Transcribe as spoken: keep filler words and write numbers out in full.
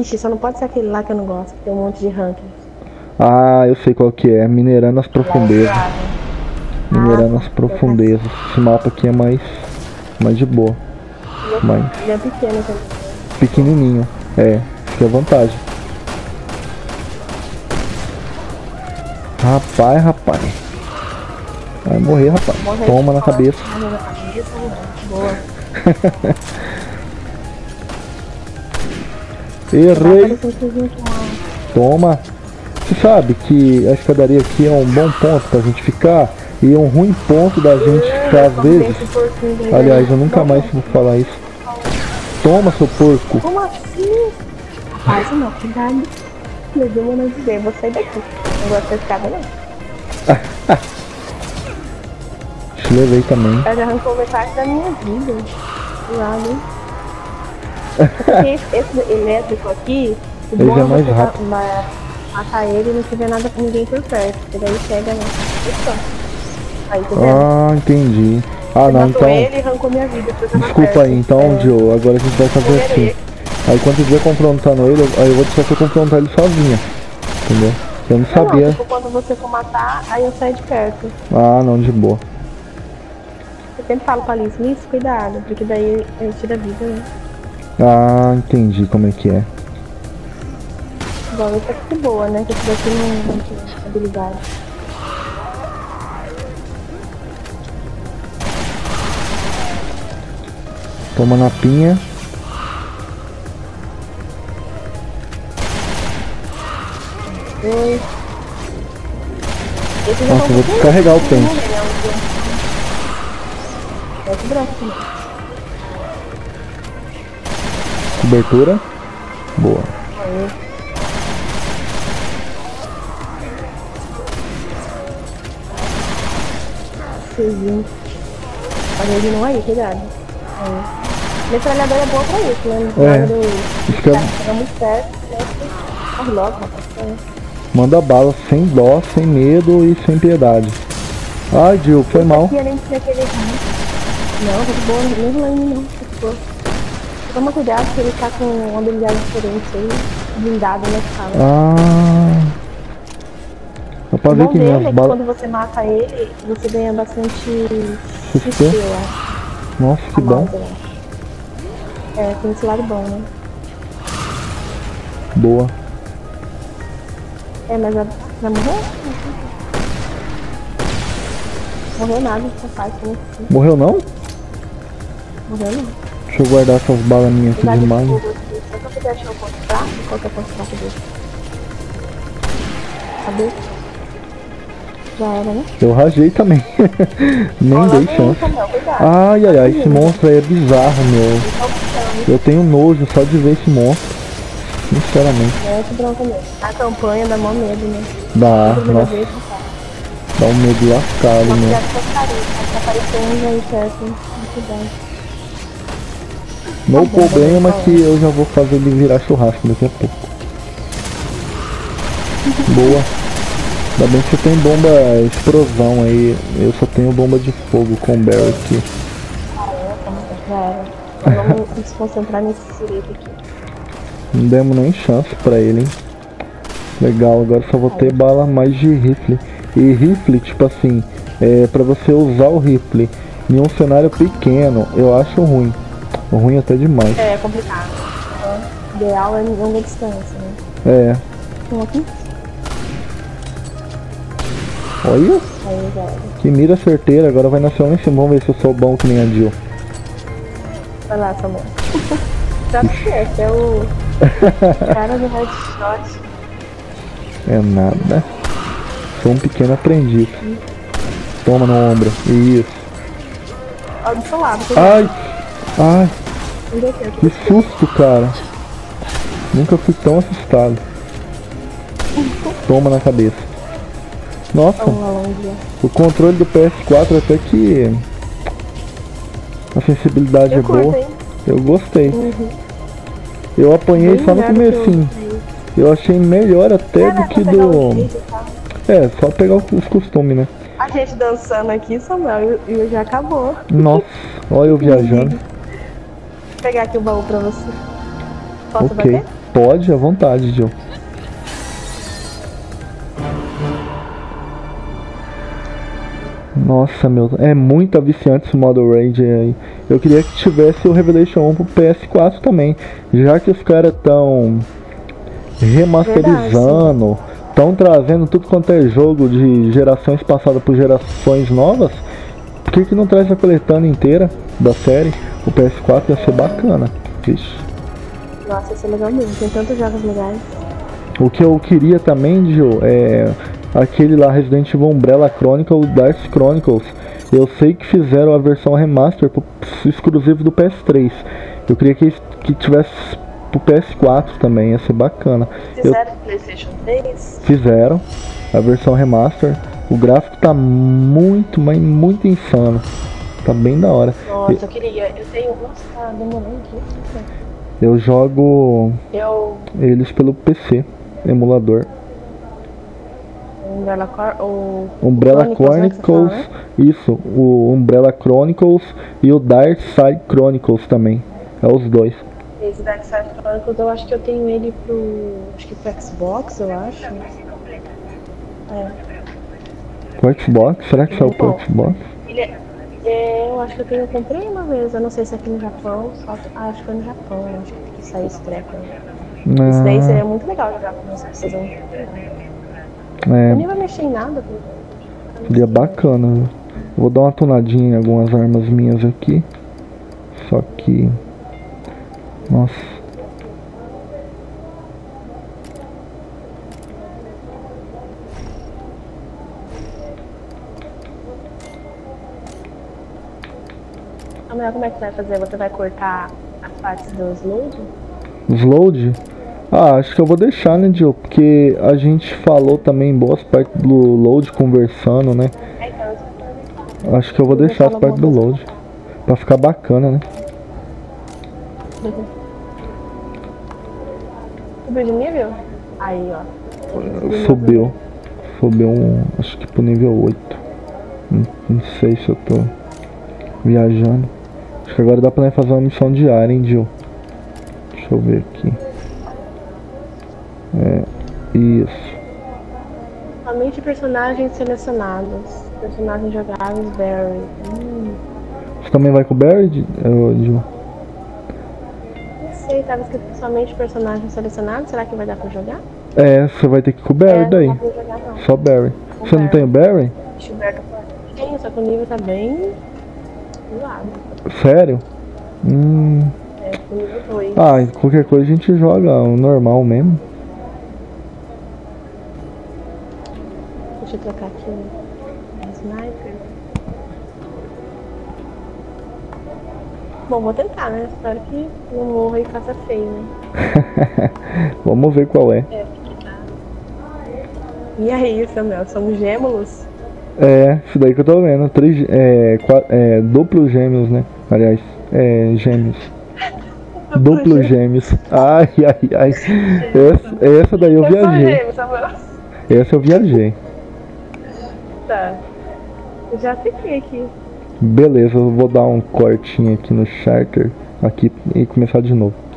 Ixi, só não pode ser aquele lá que eu não gosto, que tem um monte de ranking. Ah, eu sei qual que é. Minerando as profundezas. Minerando as profundezas. Esse mapa aqui é mais, mais de boa. Mais Ele é pequeno também. pequenininho. É, acho que é vantagem. Rapaz, rapaz. Vai morrer, rapaz. Morrer Toma de na fora. cabeça. Morrer na cabeça, boa. Errei. Toma. Você sabe que a escadaria aqui é um bom ponto pra gente ficar. E é um ruim ponto da gente ficar às vezes. Aliás, eu nunca mais vou falar isso. Toma, seu porco. Como assim? Faz não, cuidado. Meu Deus, eu não dizer, vou sair daqui. Não gosto dessa escada, não. Te levei também. Ela já arrancou metade da minha vida. Lado. Porque esse, esse elétrico aqui, o ele bom é mais você rápido. vai matar ele e não tiver nada com ninguém por perto. Porque daí pega, né? Aí, tá vendo? Ah, entendi. Ah, Você não, matou então. ele e arrancou minha vida. Desculpa aí, então, é. Joe. Agora a gente vai fazer assim. Aí quando eu estiver confrontando ele, aí eu vou deixar você confrontar ele sozinha. Entendeu? Eu não sabia. Não, tipo, quando você for matar, aí eu saio de perto. Ah, não, de boa. Eu sempre falo pra Alice, Alice, cuidado, porque daí eu tiro a vida, né? Ah, entendi como é que é. Igual esse aqui boa, né? Que esse daqui não, não tem habilidade. Toma na pinha. Dois. Esse Nossa, eu vou descarregar o pente. Esse branco também. Cobertura. Boa. Aí. Sezinho. Olha ele não aí, cuidado. Aí. Metralhadora é boa pra isso, né? É. Quando Fica... chega muito perto, corre logo, rapaz. Manda bala sem dó, sem medo e sem piedade. Ai, Jill, foi mal. Aqui, além de ser aquele... Não, tá de boa, mesmo lá em mim não, tá de boa. Toma cuidado que ele tá com uma habilidade diferente aí, blindado na escala. Ah. Dá pra ver que minhas minhas é que balas... quando você mata ele, você ganha bastante X P, eu acho. Nossa, que a bom. Mais, é, tem esse lado bom, né? Boa. É, mas a... vai morrer? Morreu nada, só faz como assim. Morreu não? Morreu não. Deixa eu guardar essas balas minhas aqui de imagem. Só que eu puder achar o ponto fraco, qual que é o ponto fraco dele? Cadê? Já era, né? Eu rajei também. Nem oh, dei chance. Ai, ai, ai, esse monstro aí é bizarro, meu. Eu tenho nojo só de ver esse monstro. Sinceramente. É esse branco mesmo. A campanha dá mó medo, né? Dá, nossa. Dá um medo lascado, meu. Meu problema é que eu já vou fazer ele virar churrasco daqui a pouco. Boa. Ainda bem que você tem bomba explosão aí. Eu só tenho bomba de fogo com o Barry aqui. Ah, é? Já era. Vamos nos concentrar nesse sureto aqui. Não demos nem chance pra ele, hein. Legal, agora só vou ter bala mais de rifle. E rifle, tipo assim, é pra você usar o rifle em um cenário pequeno, eu acho ruim. Ruim até demais. É, é complicado. O ideal é em longa distância, né? É. Um aqui? Olha. Aí, já era. Que mira certeira, agora vai nascer lá em cima. Vamos ver se eu sou bom que nem a Jill. Vai lá, Samuel. Sabe o que é? Esse é o cara do headshot. É nada. Sou um pequeno aprendiz. Toma no ombro. Isso. Olha do seu lado. Ai. Ai. Que susto, cara. Nunca fui tão assustado. Toma na cabeça. Nossa. O controle do P S quatro até que... a sensibilidade é boa. Eu gostei. Eu apanhei só no comecinho. Eu achei melhor até do que do... É, só pegar os costumes, né? A gente dançando aqui, Samuel, e já acabou. Nossa, olha eu viajando. Vou pegar aqui o baú pra você. Posso ok. bater? Pode, à vontade, Gil. Nossa, meu, é muito viciante esse modo Raid aí. Eu queria que tivesse o Revelation um pro P S quatro também. Já que os caras estão remasterizando, estão trazendo tudo quanto é jogo de gerações passadas por gerações novas. Por que que não traz a coletânea inteira da série? O P S quatro ia ser bacana. Vixe. Nossa, ia ser legal mesmo. Tem tantos jogos legais. O que eu queria também, Gil, é aquele lá Resident Evil Umbrella Chronicles, Dark Chronicles. Eu sei que fizeram a versão remaster pro exclusivo do P S três. Eu queria que, que tivesse pro P S quatro também, ia ser bacana. Fizeram eu... PlayStation três? Fizeram a versão remaster. O gráfico tá muito, mas muito insano. Tá bem da hora. Nossa, eu, eu queria. Eu tenho. Nossa, tá demorando aqui. Eu jogo eu... eles pelo P C, emulador. Umbrella, o... Umbrella Chronicles, Chronicles fala, né? Isso, o Umbrella Chronicles e o Dark Side Chronicles também. É os dois. Esse Dark Side Chronicles eu acho que eu tenho ele pro. Acho que pro Xbox, eu acho. É. Pro Xbox? Será que saiu pro Xbox? Ele é... É, eu acho que eu tenho, eu comprei uma vez, eu não sei se é aqui no Japão, só que, ah, acho que foi no Japão, eu acho que saiu esse treco. Ah. Isso daí seria muito legal jogar com vocês, vocês vão. É. Eu nem vai mexer em nada. Seria bacana. Vou dar uma tunadinha em algumas armas minhas aqui. Só que... Nossa. Amanhã como é que você vai fazer? Você vai cortar as partes dos load? Os load? Ah, acho que eu vou deixar, né, Dio? Porque a gente falou também boas partes do load conversando, né? É, então, acho que eu vou eu deixar as partes do load. Pra ficar bacana, né? Subiu de nível? Aí, ó. Subiu. Subiu um, acho que pro nível oito. Não, não sei se eu tô viajando. Acho que agora dá pra fazer uma missão diária, hein, Jill? Deixa eu ver aqui. É, isso. Somente personagens selecionados. Personagens jogáveis, Barry. Hum. Você também vai com o Barry, Jill? Não sei, tava escrito somente personagens selecionados. Será que vai dar pra jogar? É, você vai ter que ir com o Barry é, daí. Não dá pra jogar, não. Só Barry. Com você Barry. Não tem o Barry? Deixa o Barry tem, só que o nível tá bem do lado. Sério? Hum. É, o nível dois. Ah, qualquer coisa a gente joga o normal mesmo. Deixa eu trocar aqui o sniper. Bom, vou tentar, né? Espero que não morra e faça feio, né? Vamos ver qual é. É, porque tá. E aí, Samuel? Somos gêmeos? É, isso daí que eu tô vendo. Três, é, quatro, é, duplo gêmeos, né? Aliás, é, gêmeos. Duplo gêmeos. Ai, ai, ai. Essa, essa daí eu, eu viajei. Gêmeo, Samuel. Essa eu viajei. Tá. Eu já fiquei aqui. Beleza, eu vou dar um cortinho aqui no charter aqui e começar de novo.